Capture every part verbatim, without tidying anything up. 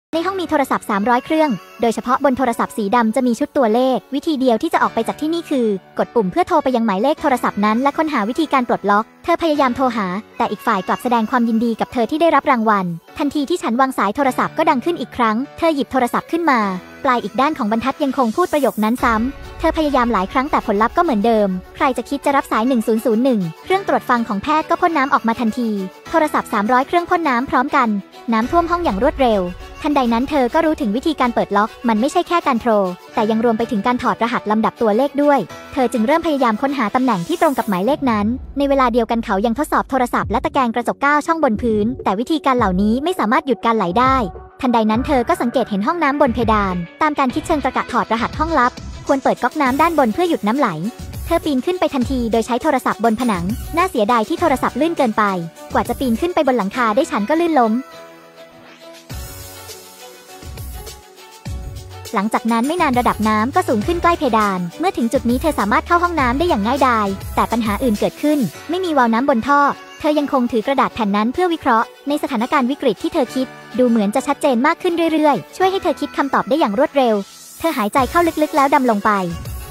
ในห้องมีโทรศัพท์สามร้อยเครื่องโดยเฉพาะบนโทรศัพท์สีดำจะมีชุดตัวเลขวิธีเดียวที่จะออกไปจากที่นี่คือกดปุ่มเพื่อโทรไปยังหมายเลขโทรศัพท์นั้นและค้นหาวิธีการปลดล็อกเธอพยายามโทรหาแต่อีกฝ่ายกลับแสดงความยินดีกับเธอที่ได้รับรางวัลทันทีที่ฉันวางสายโทรศัพท์ก็ดังขึ้นอีกครั้งเธอหยิบโทรศัพท์ขึ้นมาปลายอีกด้านของบรรทัดยังคงพูดประโยคนั้นซ้ำเธอพยายามหลายครั้งแต่ผลลัพธ์ก็เหมือนเดิมใครจะคิดจะรับสายหนึ่ง ศูนย์ ศูนย์ หนึ่งเครื่องตรวจฟังของแพทย์ก็พ่นน้ำออกมาทันทีโทรศัพท์สามร้อยเครื่องพ่นน้ำพร้อมกันน้ำท่วมห้องอย่างรวดเร็วทันใดนั้นเธอก็รู้ถึงวิธีการเปิดล็อกมันไม่ใช่แค่การโทรแต่ยังรวมไปถึงการถอดรหัสลำดับตัวเลขด้วยเธอจึงเริ่มพยายามค้นหาตำแหน่งที่ตรงกับหมายเลขนั้นในเวลาเดียวกันเขายังทดสอบโทรศัพท์และตะแกรงกระจกเก้าช่องบนพื้นแต่วิธีการเหล่านี้ไม่สามารถหยุดการไหลได้ทันใดนั้นเธอก็สังเกตเห็นห้องน้ำบนเพดานตามการคิดเชิงตรรกะถอดรหัสห้องลับควรเปิดก๊อกน้ำด้านบนเพื่อหยุดน้ำไหลเธอปีนขึ้นไปทันทีโดยใช้โทรศัพท์บนผนังน่าเสียดายที่โทรศัพท์ลื่นเกินไปกว่าจะปีนขึ้นไปบนหลังคาได้ฉันก็ลื่นล้มหลังจากนั้นไม่นานระดับน้ำก็สูงขึ้นใกล้เพดานเมื่อถึงจุดนี้เธอสามารถเข้าห้องน้ำได้อย่างง่ายดายแต่ปัญหาอื่นเกิดขึ้นไม่มีวาล์วน้ำบนท่อเธอยังคงถือกระดาษแผ่นนั้นเพื่อวิเคราะห์ในสถานการณ์วิกฤตที่เธอคิดดูเหมือนจะชัดเจนมากขึ้นเรื่อยๆช่วยให้เธอคิดคำตอบได้อย่างรวดเร็วเธอหายใจเข้าลึกๆแล้วดำลงไป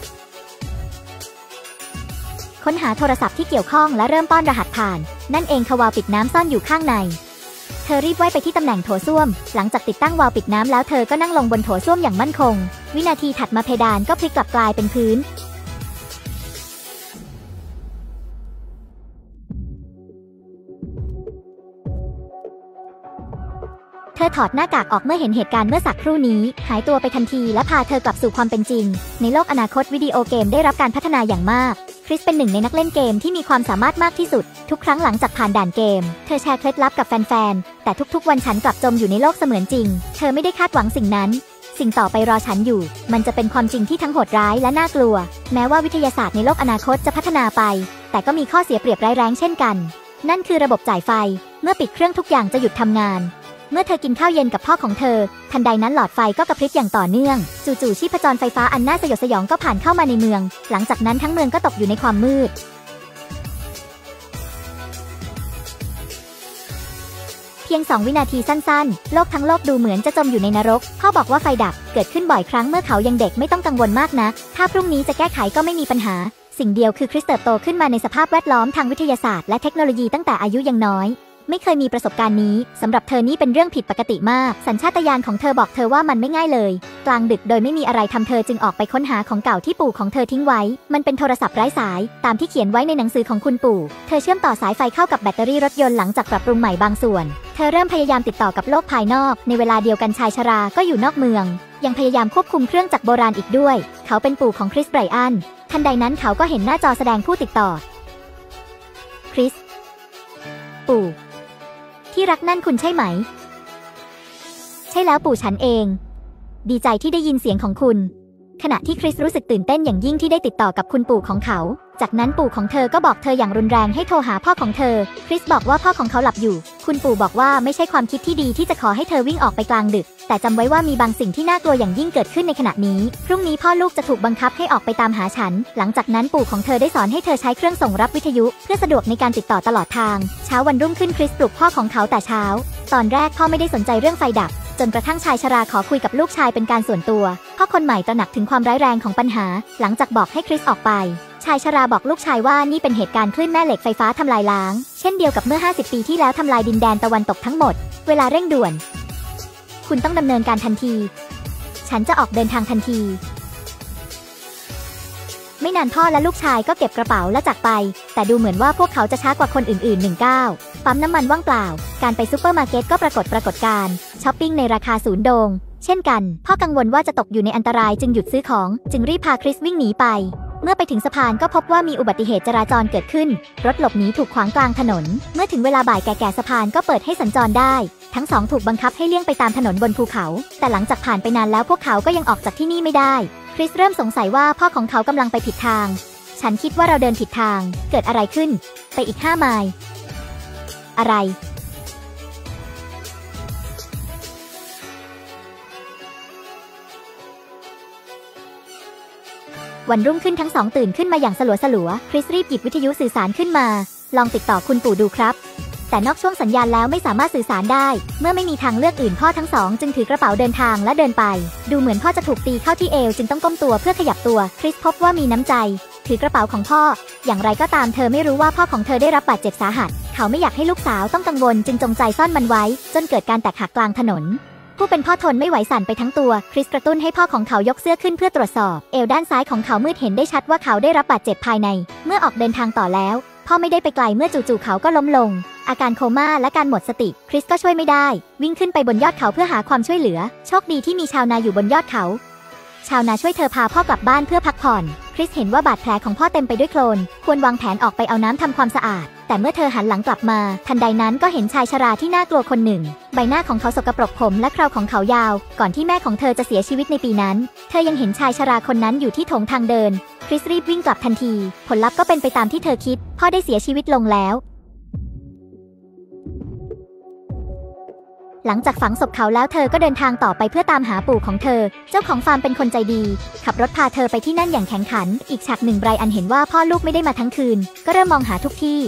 ค้นหาโทรศัพท์ที่เกี่ยวข้องและเริ่มป้อนรหัสผ่านนั่นเองค่ะวาล์วปิดน้ำซ่อนอยู่ข้างในเธอรีบว่ายไปที่ตำแหน่งโถส้วมหลังจากติดตั้งวาล์วปิดน้ำแล้วเธอก็นั่งลงบนโถส้วมอย่างมั่นคงวินาทีถัดมาเพดานก็พลิกกลับกลายเป็นพื้นเธอถอดหน้ากากออกเมื่อเห็นเหตุการณ์เมื่อสักครู่นี้หายตัวไปทันทีและพาเธอกลับสู่ความเป็นจริงในโลกอนาคตวิดีโอเกมได้รับการพัฒนาอย่างมากคริสเป็นหนึ่งในนักเล่นเกมที่มีความสามารถมากที่สุดทุกครั้งหลังจากผ่านด่านเกมเธอแชร์เคล็ดลับกับแฟนๆแต่ทุกๆวันฉันกลับจมอยู่ในโลกเสมือนจริงเธอไม่ได้คาดหวังสิ่งนั้นสิ่งต่อไปรอฉันอยู่มันจะเป็นความจริงที่ทั้งโหดร้ายและน่ากลัวแม้ว่าวิทยาศาสตร์ในโลกอนาคตจะพัฒนาไปแต่ก็มีข้อเสียเปรียบร้ายแรงเช่นกันนั่นคือระบบจ่ายไฟเมื่อปิดเครื่องทุกอย่างจะหยุดทำงานเมื่อเธอกินข้าวเย็นกับพ่อของเธอทันใดนั้นหลอดไฟก็กระพริบอย่างต่อเนื่องจู่ๆชีพจรไฟฟ้าอันน่าสยดสยองก็ผ่านเข้ามาในเมืองหลังจากนั้นทั้งเมืองก็ตกอยู่ในความมืดเพียงสองวินาทีสั้นๆโลกทั้งโลกดูเหมือนจะจมอยู่ในนรกพ่อบอกว่าไฟดับเกิดขึ้นบ่อยครั้งเมื่อเขายังเด็กไม่ต้องกังวลมากนะถ้าพรุ่งนี้จะแก้ไขก็ไม่มีปัญหาสิ่งเดียวคือคริสเติบโตขึ้นมาในสภาพแวดล้อมทางวิทยาศาสตร์และเทคโนโลยีตั้งแต่อายุยังน้อยไม่เคยมีประสบการณ์นี้สำหรับเธอนี่เป็นเรื่องผิดปกติมากสัญชาตญาณของเธอบอกเธอว่ามันไม่ง่ายเลยกลางดึกโดยไม่มีอะไรทำเธอจึงออกไปค้นหาของเก่าที่ปู่ของเธอทิ้งไว้มันเป็นโทรศัพท์ไร้สายตามที่เขียนไว้ในหนังสือของคุณปู่เธอเชื่อมต่อสายไฟเข้ากับแบตเตอรี่รถยนต์หลังจากปรับปรุงใหม่บางส่วนเธอเริ่มพยายามติดต่อกับโลกภายนอกในเวลาเดียวกันชายชราก็อยู่นอกเมืองยังพยายามควบคุมเครื่องจักรโบราณอีกด้วยเขาเป็นปู่ของคริสไบรอันทันใดนั้นเขาก็เห็นหน้าจอแสดงผู้ติดต่อคริสปู่ที่รักนั่นคุณใช่ไหมใช่แล้วปู่ฉันเองดีใจที่ได้ยินเสียงของคุณขณะที่คริสรู้สึกตื่นเต้นอย่างยิ่งที่ได้ติดต่อกับคุณปู่ของเขาจากนั้นปู่ของเธอก็บอกเธออย่างรุนแรงให้โทรหาพ่อของเธอคริสบอกว่าพ่อของเขาหลับอยู่คุณปู่บอกว่าไม่ใช่ความคิดที่ดีที่จะขอให้เธอวิ่งออกไปกลางดึกแต่จำไว้ว่ามีบางสิ่งที่น่ากลัวอย่างยิ่งเกิดขึ้นในขณะนี้พรุ่งนี้พ่อลูกจะถูกบังคับให้ออกไปตามหาฉันหลังจากนั้นปู่ของเธอได้สอนให้เธอใช้เครื่องส่งรับวิทยุเพื่อสะดวกในการติดต่อตลอดทางเช้าวันรุ่งขึ้นคริสปลุกพ่อของเขาแต่เช้าตอนแรกพ่อไม่ได้สนใจเรื่องไฟดับจนกระทั่งชายชราขอคุยกับลูกชายเป็นการส่วนตัวพ่อคนใหม่ตระหนักถึงความร้ายแรงของปัญหาหลังจากบอกให้คริสออกไปชายชราบอกลูกชายว่านี่เป็นเหตุการณ์คลื่นแม่เหล็กไฟฟ้าทำลายล้างเช่นเดียวกับเมื่อห้าสิบปีที่แล้วทำลายดินแดนตะวันตกทั้งหมดเวลาเร่งด่วนคุณต้องดำเนินการทันทีฉันจะออกเดินทางทันทีไม่นานพ่อและลูกชายก็เก็บกระเป๋าและจากไปแต่ดูเหมือนว่าพวกเขาจะช้ากว่าคนอื่นๆหนึ่งก้าวปั๊มน้ำมันว่างเปล่าการไปซุปเปอร์มาร์เก็ตก็ปรากฏปรากฏการณ์ช้อปปิ้งในราคาศูนย์โดงเช่นกันพ่อกังวลว่าจะตกอยู่ในอันตรายจึงหยุดซื้อของจึงรีบพาคริสวิ่งหนีไปเมื่อไปถึงสะพานก็พบว่ามีอุบัติเหตุจราจรเกิดขึ้นรถหลบหนีถูกขวางกลางถนนเมื่อถึงเวลาบ่ายแก่ๆสะพานก็เปิดให้สัญจรได้ทั้งสองถูกบังคับให้เลี่ยงไปตามถนนบนภูเขาแต่หลังจากผ่านไปนานแล้วพวกเขาก็ยังออกจากที่นี่ไม่ได้คริสเริ่มสงสัยว่าพ่อของเขากำลังไปผิดทางฉันคิดว่าเราเดินผิดทางเกิดอะไรขึ้นไปอีกห้าไมล์อะไรวันรุ่งขึ้นทั้งสองตื่นขึ้นมาอย่างสลัวๆคริสรีบหยิบวิทยุสื่อสารขึ้นมาลองติดต่อคุณปู่ดูครับแต่นอกช่วงสัญญาณแล้วไม่สามารถสื่อสารได้เมื่อไม่มีทางเลือกอื่นพ่อทั้งสองจึงถือกระเป๋าเดินทางและเดินไปดูเหมือนพ่อจะถูกตีเข้าที่เอวจึงต้องก้มตัวเพื่อขยับตัวคริสพบว่ามีน้ำใจถือกระเป๋าของพ่ออย่างไรก็ตามเธอไม่รู้ว่าพ่อของเธอได้รับบาดเจ็บสาหัสเขาไม่อยากให้ลูกสาวต้องกังวลจึงจงใจซ่อนมันไว้จนเกิดการแตกหักกลางถนนผู้เป็นพ่อทนไม่ไหวสั่นไปทั้งตัวคริสกระตุ้นให้พ่อของเขายกเสื้อขึ้นเพื่อตรวจสอบเอวด้านซ้ายของเขามืดเห็นได้ชัดว่าเขาได้รับบาดเจ็บภายในเมื่อออกเดินทางต่อแล้วพ่อไม่ได้ไปไกลเมื่อจู่ๆเขาก็ล้มลงอาการโคม่าและการหมดสติคริสก็ช่วยไม่ได้วิ่งขึ้นไปบนยอดเขาเพื่อหาความช่วยเหลือโชคดีที่มีชาวนาอยู่บนยอดเขาชาวนาช่วยเธอพาพ่อกลับบ้านเพื่อพักผ่อนคริสเห็นว่าบาดแผลของพ่อเต็มไปด้วยโคลนควรวางแผนออกไปเอาน้ำทำความสะอาดแต่เมื่อเธอหันหลังกลับมาทันใดนั้นก็เห็นชายชราที่น่ากลัวคนหนึ่งใบหน้าของเขาสกปรกผมและเคราของเขายาวก่อนที่แม่ของเธอจะเสียชีวิตในปีนั้นเธอยังเห็นชายชราคนนั้นอยู่ที่โถงทางเดินคริสรีบวิ่งกลับทันทีผลลัพธ์ก็เป็นไปตามที่เธอคิดพ่อได้เสียชีวิตลงแล้วหลังจากฝังศพเขาแล้วเธอก็เดินทางต่อไปเพื่อตามหาปู่ของเธอเจ้าของฟาร์มเป็นคนใจดีขับรถพาเธอไปที่นั่นอย่างแข็งขันอีกฉากหนึ่งไบรอันเห็นว่าพ่อลูกไม่ได้มาทั้งคืนก็เริ่มมองหาทุกที่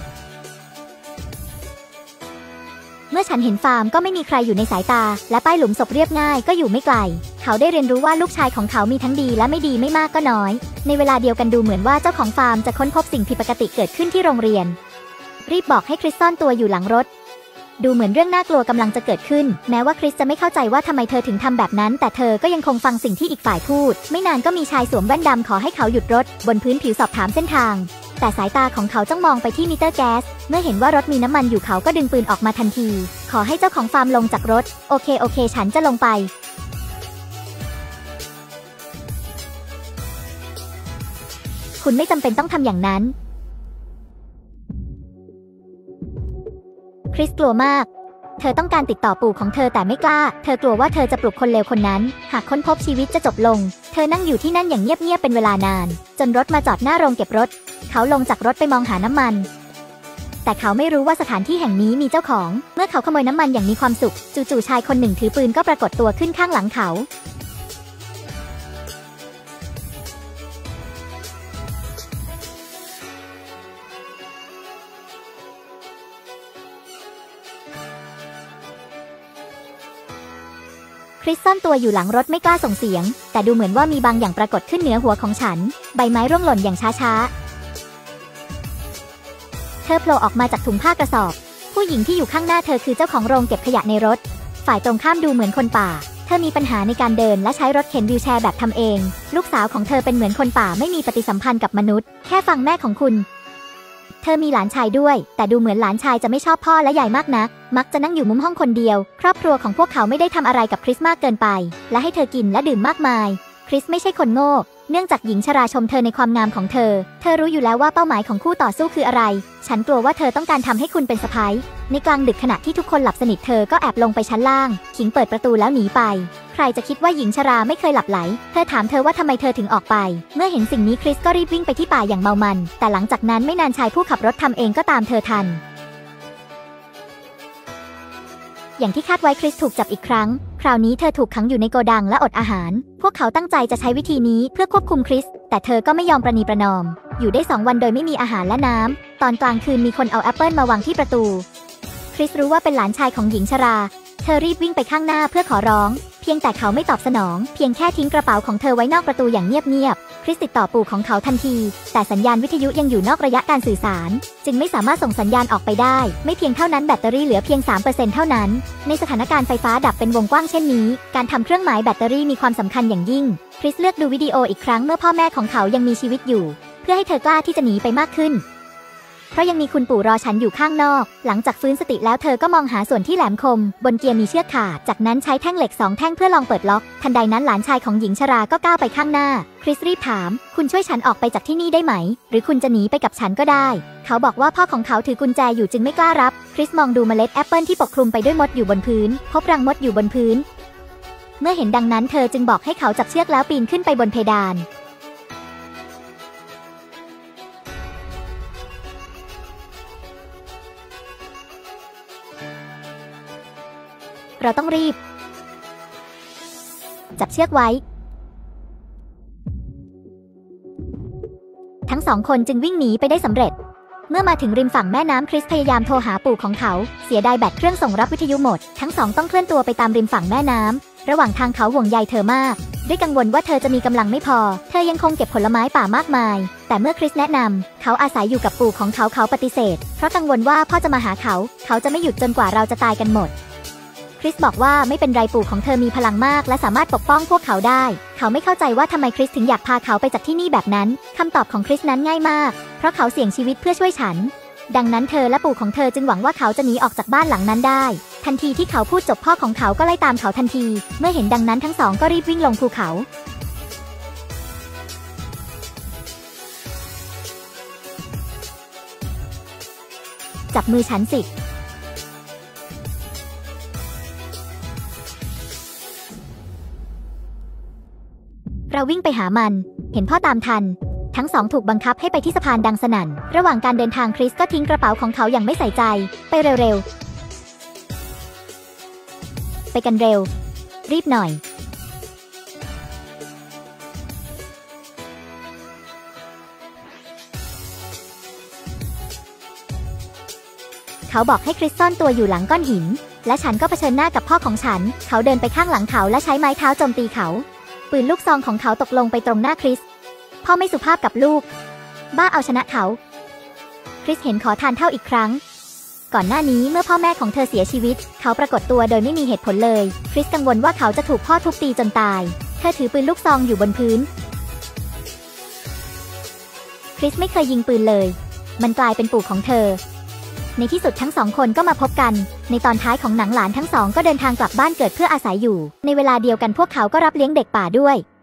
เมื่อฉันเห็นฟาร์มก็ไม่มีใครอยู่ในสายตาและป้ายหลุมศพเรียบง่ายก็อยู่ไม่ไกลเขาได้เรียนรู้ว่าลูกชายของเขามีทั้งดีและไม่ดีไม่มากก็น้อยในเวลาเดียวกันดูเหมือนว่าเจ้าของฟาร์มจะค้นพบสิ่งผิดปกติเกิดขึ้นที่โรงเรียนรีบบอกให้คริสซ่อนตัวอยู่หลังรถดูเหมือนเรื่องน่ากลัวกำลังจะเกิดขึ้นแม้ว่าคริสจะไม่เข้าใจว่าทำไมเธอถึงทำแบบนั้นแต่เธอก็ยังคงฟังสิ่งที่อีกฝ่ายพูดไม่นานก็มีชายสวมแว่นดำขอให้เขาหยุดรถบนพื้นผิวสอบถามเส้นทางแต่สายตาของเขาจ้องมองไปที่มิเตอร์แก๊สเมื่อเห็นว่ารถมีน้ำมันอยู่เขาก็ดึงปืนออกมาทันทีขอให้เจ้าของฟาร์มลงจากรถโอเคโอเคฉันจะลงไปคุณไม่จำเป็นต้องทำอย่างนั้นคริสกลัวมากเธอต้องการติดต่อปู่ของเธอแต่ไม่กล้าเธอกลัวว่าเธอจะปลุกคนเลวคนนั้นหากค้นพบชีวิตจะจบลงเธอนั่งอยู่ที่นั่นอย่างเงียบๆเป็นเวลานานจนรถมาจอดหน้าโรงเก็บรถเขาลงจากรถไปมองหาน้ำมันแต่เขาไม่รู้ว่าสถานที่แห่งนี้มีเจ้าของเมื่อเขาขโมยน้ำมันอย่างมีความสุขจู่ๆชายคนหนึ่งถือปืนก็ปรากฏตัวขึ้นข้างหลังเขาคริสซ่อนตัวอยู่หลังรถไม่กล้าส่งเสียงแต่ดูเหมือนว่ามีบางอย่างปรากฏขึ้นเหนือหัวของฉันใบไม้ร่วงหล่นอย่างช้าๆเธอโผล่ออกมาจากถุงผ้ากระสอบผู้หญิงที่อยู่ข้างหน้าเธอคือเจ้าของโรงเก็บขยะในรถฝ่ายตรงข้ามดูเหมือนคนป่าเธอมีปัญหาในการเดินและใช้รถเข็นวีลแชร์แบบทำเองลูกสาวของเธอเป็นเหมือนคนป่าไม่มีปฏิสัมพันธ์กับมนุษย์แค่ฟังแม่ของคุณเธอมีหลานชายด้วยแต่ดูเหมือนหลานชายจะไม่ชอบพ่อและยายมากนักมักจะนั่งอยู่มุมห้องคนเดียวครอบครัวของพวกเขาไม่ได้ทำอะไรกับคริสมากเกินไปและให้เธอกินและดื่มมากมายคริสไม่ใช่คนโง่เนื่องจากหญิงชราชมเธอในความงามของเธอเธอรู้อยู่แล้วว่าเป้าหมายของคู่ต่อสู้คืออะไรฉันกลัวว่าเธอต้องการทำให้คุณเป็นสะใภ้ในกลางดึกขณะที่ทุกคนหลับสนิทเธอก็แอบลงไปชั้นล่างขิงเปิดประตูแล้วหนีไปใครจะคิดว่าหญิงชราไม่เคยหลับไหลเธอถามเธอว่าทำไมเธอถึงออกไปเมื่อเห็นสิ่งนี้คริสก็รีบวิ่งไปที่ป่าอย่างเมามันแต่หลังจากนั้นไม่นานชายผู้ขับรถทำเองก็ตามเธอทันอย่างที่คาดไว้คริสถูกจับอีกครั้งคราวนี้เธอถูกขังอยู่ในโกดังและอดอาหารพวกเขาตั้งใจจะใช้วิธีนี้เพื่อควบคุมคริสแต่เธอก็ไม่ยอมประนีประนอมอยู่ได้สองวันโดยไม่มีอาหารและน้ำตอนกลางคืนมีคนเอาแอปเปิลมาวางที่ประตูคริสรู้ว่าเป็นหลานชายของหญิงชราเธอรีบวิ่งไปข้างหน้าเพื่อขอร้องเพียงแต่เขาไม่ตอบสนองเพียงแค่ทิ้งกระเป๋าของเธอไว้นอกประตูอย่างเงียบๆคริสติดต่อปู่ของเขาทันทีแต่สัญญาณวิทยุยังอยู่นอกระยะการสื่อสารจึงไม่สามารถส่งสัญญาณออกไปได้ไม่เพียงเท่านั้นแบตเตอรี่เหลือเพียง สามเปอร์เซ็นต์ เท่านั้นในสถานการณ์ไฟฟ้าดับเป็นวงกว้างเช่นนี้การทำเครื่องหมายแบตเตอรี่มีความสำคัญอย่างยิ่งคริสเลือกดูวิดีโออีกครั้งเมื่อพ่อแม่ของเขายังมีชีวิตอยู่เพื่อให้เธอกล้าที่จะหนีไปมากขึ้นเพราะยังมีคุณปู่รอฉันอยู่ข้างนอกหลังจากฟื้นสติแล้วเธอก็มองหาส่วนที่แหลมคมบนเกียร์มีเชือกขาดจากนั้นใช้แท่งเหล็กสองแท่งเพื่อลองเปิดล็อกทันใดนั้นหลานชายของหญิงชราก็ก้าวไปข้างหน้าคริสรีบถามคุณช่วยฉันออกไปจากที่นี่ได้ไหมหรือคุณจะหนีไปกับฉันก็ได้เขาบอกว่าพ่อของเขาถือกุญแจอยู่จึงไม่กล้ารับคริสมองดูเมล็ดแอปเปิลที่ปกคลุมไปด้วยมดอยู่บนพื้นพบรังมดอยู่บนพื้นเมื่อเห็นดังนั้นเธอจึงบอกให้เขาจับเชือกแล้วปีนขึ้นไปบนเพดานเราต้องรีบจับเชือกไว้ทั้งสองคนจึงวิ่งหนีไปได้สำเร็จมื่อมาถึงริมฝั่งแม่น้ำคริสพยายามโทรหาปู่ของเขาเสียดายแบตเครื่องส่งรับวิทยุหมดทั้งสองต้องเคลื่อนตัวไปตามริมฝั่งแม่น้ำระหว่างทางเขาห่วงใยเธอมากด้วยกังวลว่าเธอจะมีกำลังไม่พอเธอยังคงเก็บผลไม้ป่ามากมายแต่เมื่อคริสแนะนำเขาอาศัยอยู่กับปู่ของเขาเขาปฏิเสธเพราะกังวลว่าพ่อจะมาหาเขาเขาจะไม่หยุดจนกว่าเราจะตายกันหมดคริสบอกว่าไม่เป็นไรปู่ของเธอมีพลังมากและสามารถปกป้องพวกเขาได้เขาไม่เข้าใจว่าทำไมคริสถึงอยากพาเขาไปจากที่นี่แบบนั้นคำตอบของคริสนั้นง่ายมากเพราะเขาเสี่ยงชีวิตเพื่อช่วยฉันดังนั้นเธอและปู่ของเธอจึงหวังว่าเขาจะหนีออกจากบ้านหลังนั้นได้ทันทีที่เขาพูดจบพ่อของเขาก็ไล่ตามเขาทันทีเมื่อเห็นดังนั้นทั้งสองก็รีบวิ่งลงภูเขาจับมือฉันสิเราวิ่งไปหามันเห็นพ่อตามทันทั้งสองถูกบังคับให้ไปที่สะพานดังสนั่นระหว่างการเดินทางคริสก็ทิ้งกระเป๋าของเขาอย่างไม่ใส่ใจไปเร็วๆไปกันเร็วรีบหน่อยเขาบอกให้คริสซ่อนตัวอยู่หลังก้อนหินและฉันก็เผชิญหน้ากับพ่อของฉันเขาเดินไปข้างหลังเขาและใช้ไม้เท้าโจมตีเขาปืนลูกซองของเขาตกลงไปตรงหน้าคริสพ่อไม่สุภาพกับลูกบ้าเอาชนะเขาคริสเห็นขอทานเท่าอีกครั้งก่อนหน้านี้เมื่อพ่อแม่ของเธอเสียชีวิตเขาปรากฏตัวโดยไม่มีเหตุผลเลยคริสกังวลว่าเขาจะถูกพ่อทุบตีจนตายเธอถือปืนลูกซองอยู่บนพื้นคริสไม่เคยยิงปืนเลยมันกลายเป็นปู่ของเธอในที่สุดทั้งสองคนก็มาพบกันในตอนท้ายของหนังหลานทั้งสองก็เดินทางกลับบ้านเกิดเพื่ออาศัยอยู่ในเวลาเดียวกันพวกเขาก็รับเลี้ยงเด็กป่าด้วย